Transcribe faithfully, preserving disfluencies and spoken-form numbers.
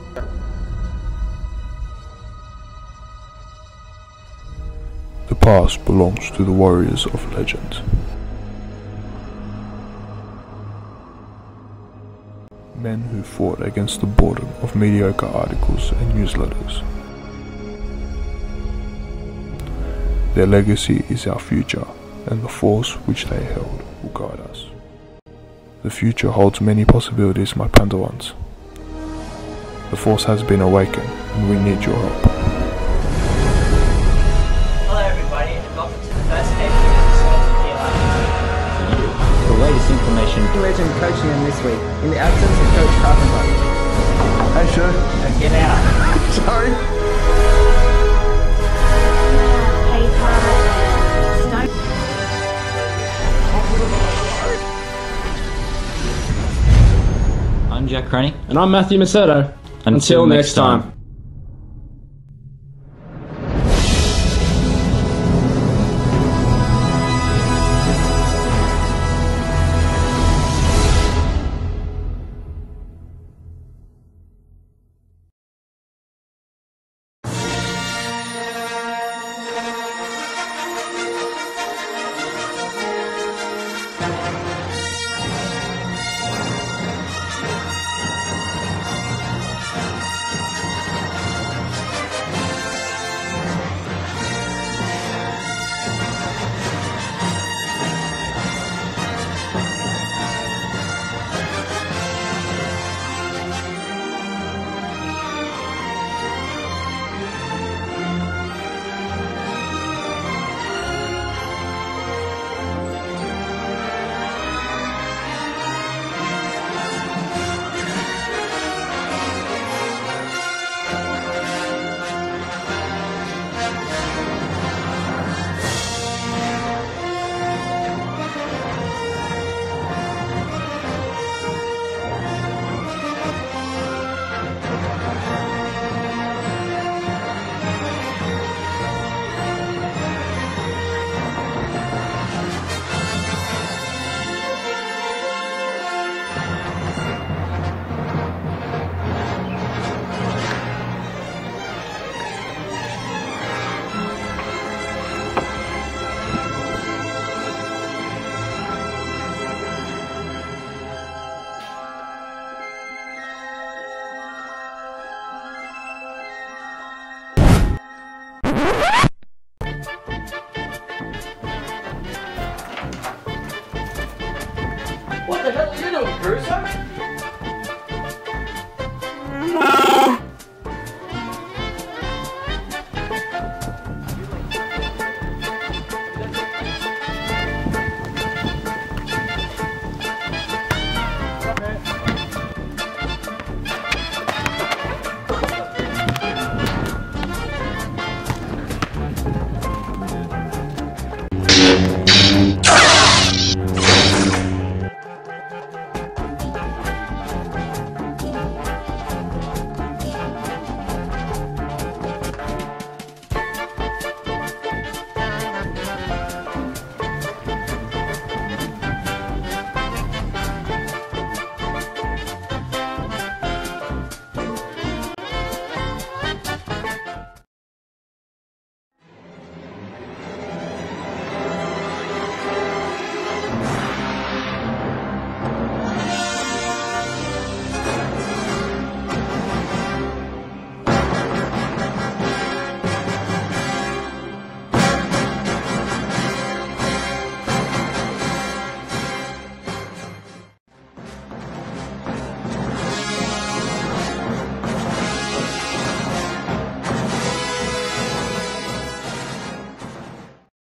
The past belongs to the warriors of legend. Men who fought against the boredom of mediocre articles and newsletters. Their legacy is our future, and the force which they held will guide us. The future holds many possibilities, my Pandawans. The force has been awakened, and we need your help. Hello everybody, and welcome to the first episode of Liason. For the latest information, Legend coaching him this week, in the absence of Coach Carpenter. Hey, sure. Now get out. Sorry. I'm Jack Croney. And I'm Matthew Macedo. Until, Until next next time. time.